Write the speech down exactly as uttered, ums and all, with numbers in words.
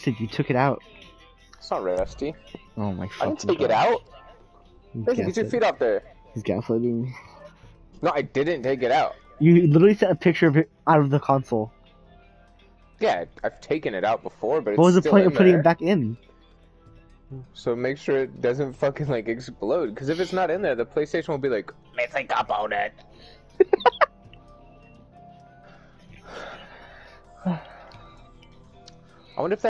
rusted. You took it out. It's not rusty. Oh my I didn't fucking take it God. out. Listen, get your feet off there. He's gaslighting me. No, I didn't take it out. You literally sent a picture of it out of the console. Yeah, I've taken it out before, but it's What was the still point in of putting there. it back in? So make sure it doesn't fucking like explode. Because if it's not in there, the PlayStation will be like missing component. I wonder if that.